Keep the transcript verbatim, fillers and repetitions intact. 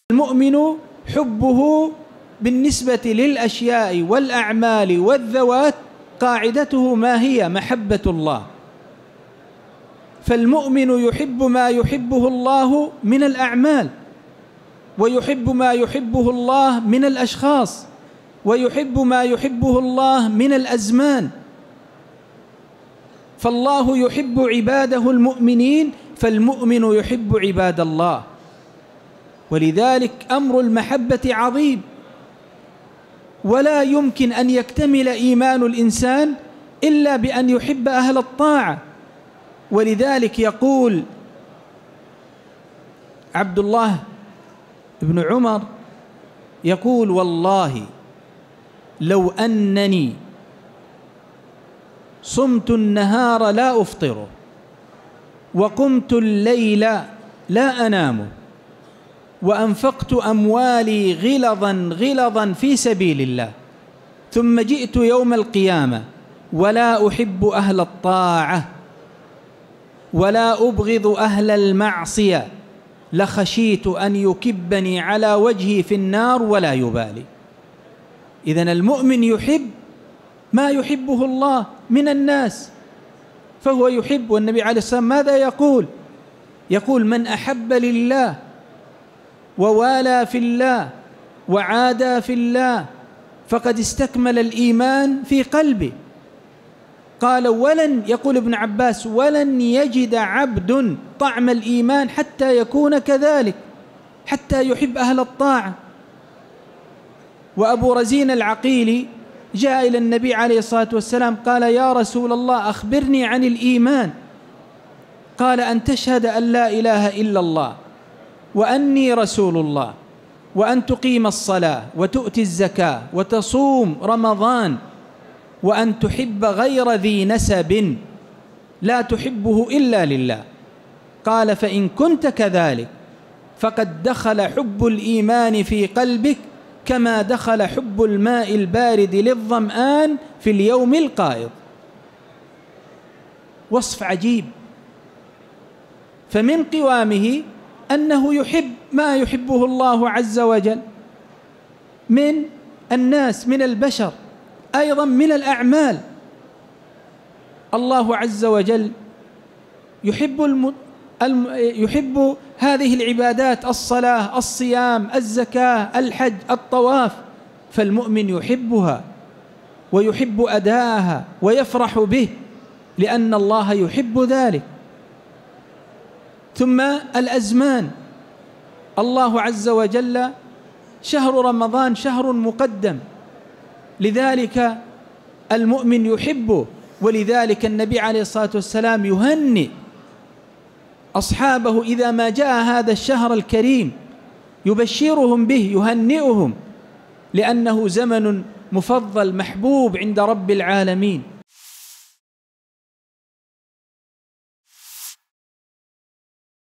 المؤمن حبه بالنسبة للأشياء والأعمال والذوات قاعدته ما هي؟ محبة الله. فالمؤمن يحب ما يحبه الله من الأعمال، ويحب ما يحبه الله من الأشخاص، ويحب ما يحبه الله من الأزمان. فالله يحب عباده المؤمنين، فالمؤمن يحب عباد الله. ولذلك أمر المحبة عظيم، ولا يمكن أن يكتمل إيمان الإنسان إلا بأن يحب أهل الطاعة. ولذلك يقول عبد الله بن عمر، يقول: والله لو أنني صمت النهار لا أفطره، وقمت الليل لا أنام، وأنفقت أموالي غلظا غلظا في سبيل الله، ثم جئت يوم القيامة ولا أحب أهل الطاعة ولا أبغض أهل المعصية، لخشيت أن يكبني على وجهي في النار ولا يبالي. إذن المؤمن يحب ما يحبه الله من الناس، فهو يحب. والنبي عليه الصلاة والسلام ماذا يقول؟ يقول: من أحب لله ووالى في الله وعادى في الله فقد استكمل الإيمان في قلبه. قال: ولن، يقول ابن عباس: ولن يجد عبد طعم الإيمان حتى يكون كذلك، حتى يحب أهل الطاعة. وأبو رزين العقيلي جاء إلى النبي عليه الصلاة والسلام قال: يا رسول الله أخبرني عن الإيمان. قال: أن تشهد أن لا إله إلا الله وأني رسول الله، وأن تقيم الصلاة وتؤتي الزكاة وتصوم رمضان، وأن تحب غير ذي نسب لا تحبه إلا لله. قال: فإن كنت كذلك فقد دخل حب الإيمان في قلبك كما دخل حب الماء البارد للظمآن في اليوم القائض. وصف عجيب. فمن قوامه أنه يحب ما يحبه الله عز وجل من الناس، من البشر، أيضا من الأعمال. الله عز وجل يحب الم... الم... يحب هذه العبادات: الصلاة، الصيام، الزكاة، الحج، الطواف. فالمؤمن يحبها ويحب أداءها ويفرح به، لأن الله يحب ذلك. ثم الأزمان، الله عز وجل شهر رمضان شهر مقدم، لذلك المؤمن يحبه. ولذلك النبي عليه الصلاة والسلام يهنئ أصحابه إذا ما جاء هذا الشهر الكريم، يبشرهم به، يهنئهم، لأنه زمن مفضل محبوب عند رب العالمين.